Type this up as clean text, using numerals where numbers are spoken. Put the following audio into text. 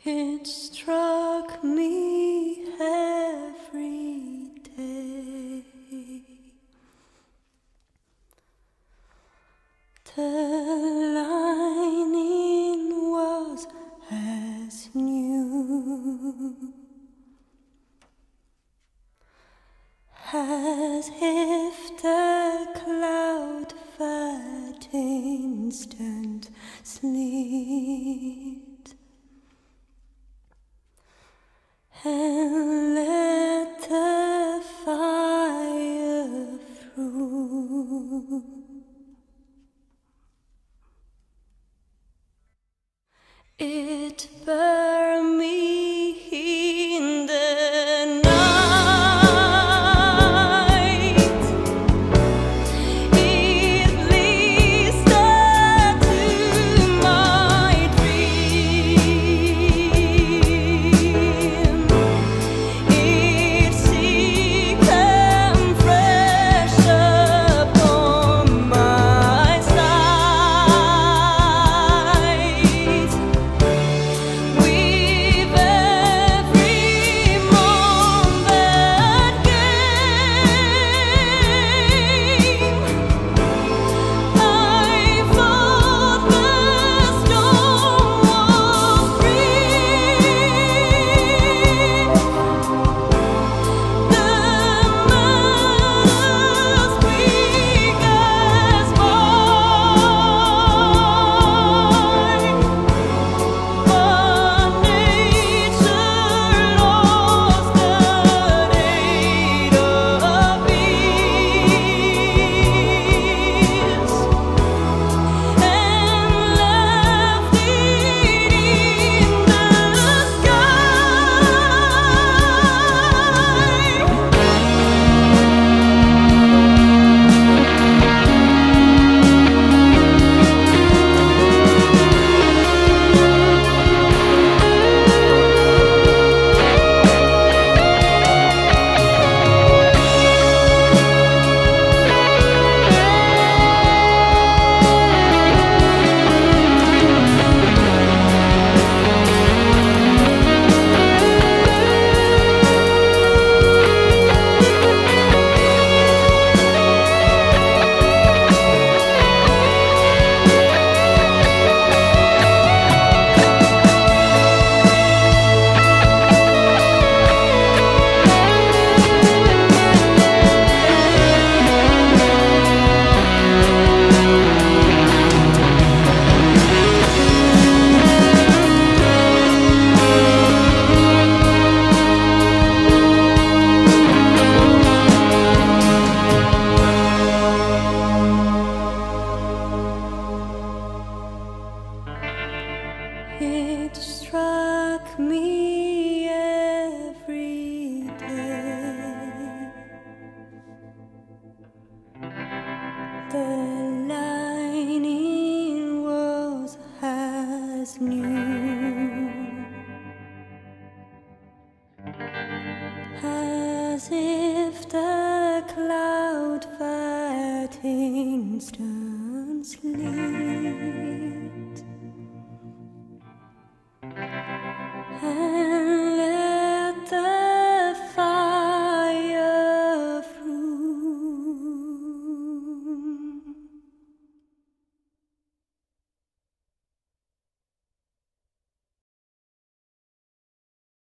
It struck me every day. The lining was as new as if the cloud fat instant sleet and let the fire through. It burned me in the night. It listened to my dream. It seeked and fresh upon my sight. With every moment came, I thought the storm was brief. The matters quick as mine. But nature lost the date of peace and left it in the It struck me every day. The lining was as new as if the cloud fat instant sleet.